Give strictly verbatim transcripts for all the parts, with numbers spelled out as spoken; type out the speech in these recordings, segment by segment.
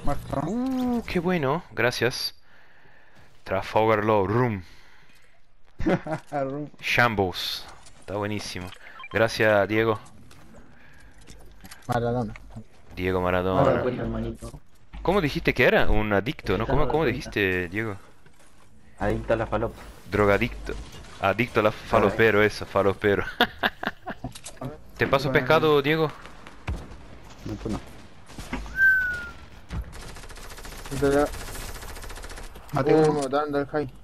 Muerto. Uh, qué bueno, gracias. Trafalgar Law Room. Arru- Shambles. Está buenísimo. Gracias, Diego. Maradona. Diego No me da Maradona. cuenta, hermanito. ¿Cómo dijiste que era? Un adicto, ¿no? Esta no ¿Cómo, da cómo cuenta. dijiste, Diego? Adicto a la falopa. Drogadicto. Adicto a la falopero, eso, falopero. ¿Te paso Bueno, pescado, Diego? No, tú no. Entonces, Maté uh, uno. dando el high.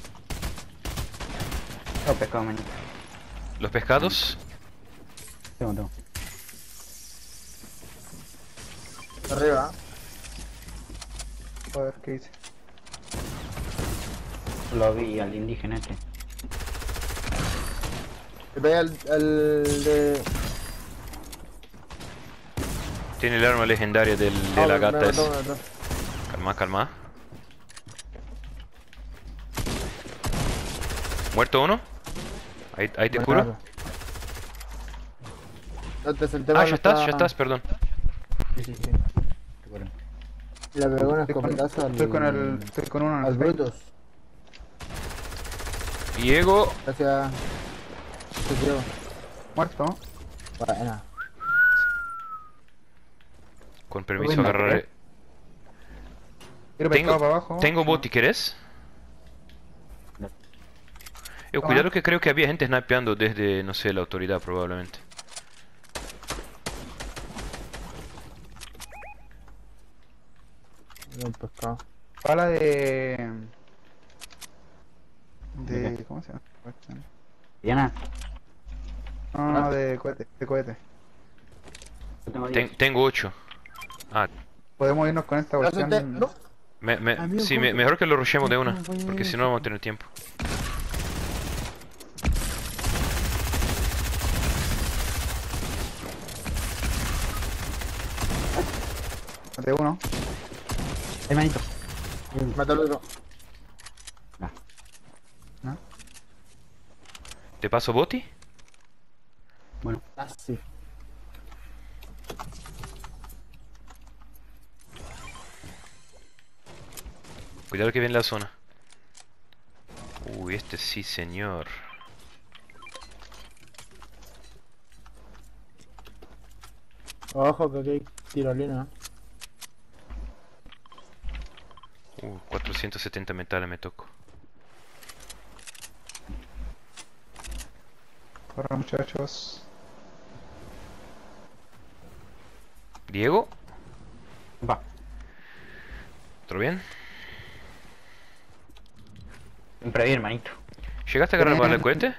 Tengo pescado, manito. ¿Los pescados? Tengo, tengo. Arriba. Joder, ¿qué hice? Lo vi al indígena este. Le pegué al, al de. Tiene el arma legendaria del, de Ah, la me- gata me esa. mató, me mató. Calma, calma. ¿Muerto uno? Ahí, ahí te curo. Buenazo. No te senté mal, Ah, ya no estás, estaba- ya estás, perdón. Sí, sí, sí. Recuerdo. Le pegó una Estoy con, escopetazo al. estoy con el. Estoy con uno en Al el Brutus. Diego. Gracias. Te quiero. Muerto. Buena. Con permiso, Bueno, agarraré. Quiero Tengo- pescado para abajo. Tengo boti, ¿querés? No. Eh, cuidado que creo que había gente snipeando desde, no sé, la autoridad probablemente. Un pescado. Bala de. ¿De De. qué? ¿Cómo se llama? Diana, No, no, de cohete. De cohete. yo tengo Ten- diez. tengo ocho. Ah, Podemos irnos con esta Ya senté- cuestión. No. me, me- Amigo, sí, ¿cómo me- que- mejor que lo rushemos de una, ¿Cómo voy a porque ir? si no no vamos a tener tiempo. Maté uno. Ay, manito. Mata al otro. ¿Te paso boti? Bueno, Ah, sí. Cuidado que viene la zona. Uy, este sí, señor. Ojo que aquí hay tirolina. Uh, cuatrocientos setenta metales me toco. Corre, muchachos. Diego, va. ¿todo bien? Siempre bien, hermanito. ¿Llegaste a agarrar bala de cohete?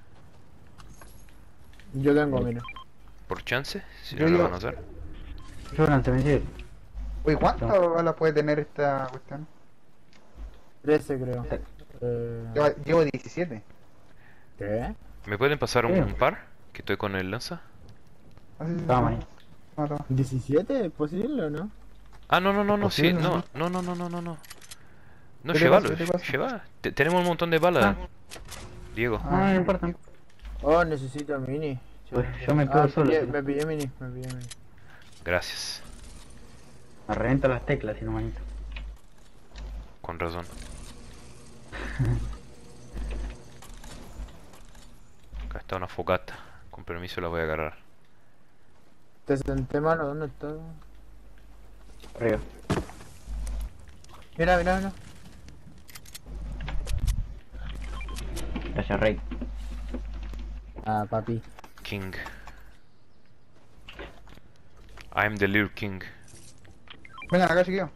Yo tengo, mira. Por chance, si Yo no lo digo- van a usar. Yo durante me Uy, ¿cuántas balas puede tener esta cuestión? trece creo. Eh, Llevo, llevo diecisiete. ¿Qué? ¿Me pueden pasar un, Sí. un par? Que estoy con el lanza. Así se Toma, llama. manito. Toma, toma. ¿diecisiete? ¿Es posible o no? Ah, no, no, no, no, sí, Posible, no, no, no, no, no, no, no. No, ¿Qué te llévalo, pasa? ¿Qué te pasa? lleva. Te- tenemos un montón de balas, Diego. No, no importa. Oh, necesito mini. Yo, yo me quedo Ah, solo. pillé- tío. me pillé mini, me pillé mini. Gracias, Me reviento las teclas, sino manito. con razón. Acá está una fogata. Con permiso la voy a agarrar. Te senté mano, ¿dónde está? Arriba. Mira, mira, mira. Gracias, Rey. Ah, papi. King. I'm the little king. Vengan acá, chiquillos.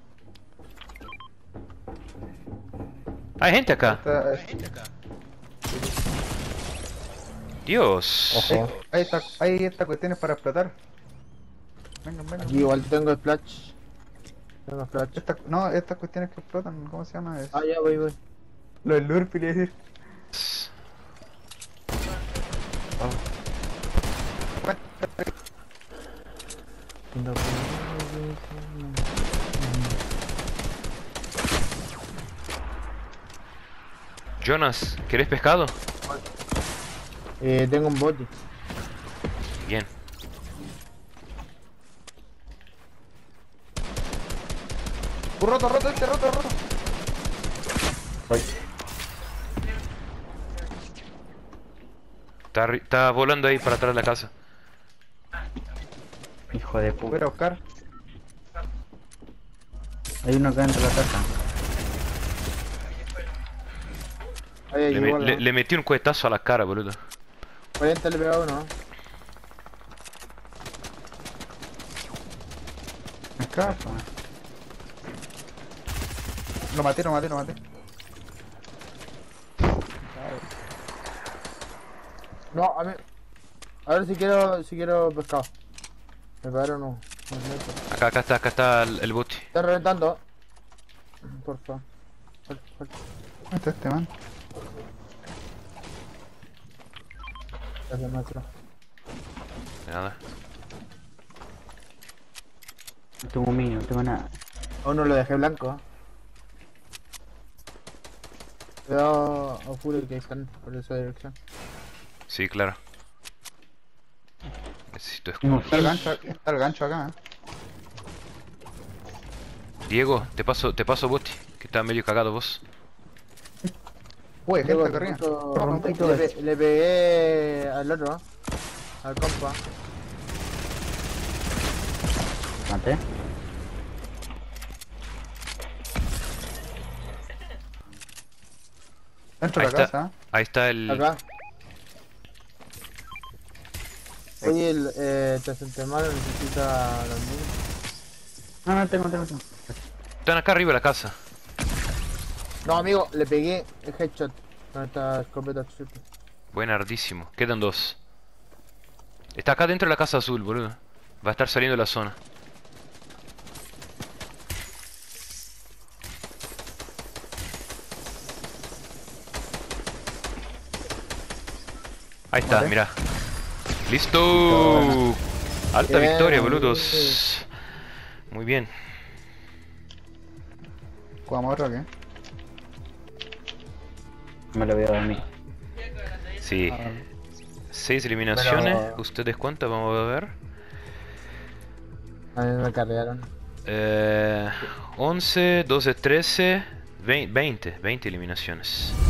Hay gente acá. Está- eh, Dios. Ojo. Ahí está, hay estas cuestiones para explotar. Vengan, vengan. Aquí igual tengo splash. Tengo splash. Esta- no, estas cuestiones que explotan, ¿cómo se llama? Es Ah, ya voy, voy. lo del Lurp, quería decir. Jonas, ¿querés pescado? Eh, tengo un bote. Bien. Uh, roto, roto, este, roto, roto. Voy. Está, arri- está volando ahí para atrás de la casa. Hijo de Voy a ir puta. a buscar. Hay uno acá dentro de la casa. Ahí Le, me- igual, le- ¿no? le metí un cuetazo a la cara, boludo. cuarenta le pega a uno. Acá. Lo maté, lo maté, lo maté. No, a mí. A ver si quiero, si quiero pescado. Me pegaron uno. Me meto. Acá, acá está, acá está el, el bote. Está reventando. Por favor. Fuerte, fuerte. ¿Dónde está este man? Gracias, maestro. De nada. No tengo mini, no tengo nada. A uno lo dejé blanco. Cuidado a full que están por esa dirección. Sí, claro. Necesito Tengo escudo. Está el gancho, está el gancho acá, eh. Diego, te paso, te paso bote, que está medio cagado vos. Uy, hay gente Luego, acá arriba. justo Rompí todo le, pe- le pegué al otro, ¿eh? Al compa. Maté. Dentro Ahí de la está, casa, eh. ahí está el... Acá. Oye, el, eh, te senté mal, necesita los niños. No, no tengo, tengo, tengo. Están acá arriba de la casa. No, amigo, le pegué el headshot con esta escopeta triple. Buenardísimo. Quedan dos. Está acá dentro de la casa azul, boludo. Va a estar saliendo de la zona. Ahí está, Vale. mirá. ¡Listo! Alta Bien. victoria, boludos. Muy bien. ¿Jugamos otro o qué? Me lo voy a dormir. Sí. Seis eliminaciones. Pero- ¿Ustedes cuántas? Vamos a ver. A mí me cargaron. Eh, once, doce, trece, veinte. veinte eliminaciones.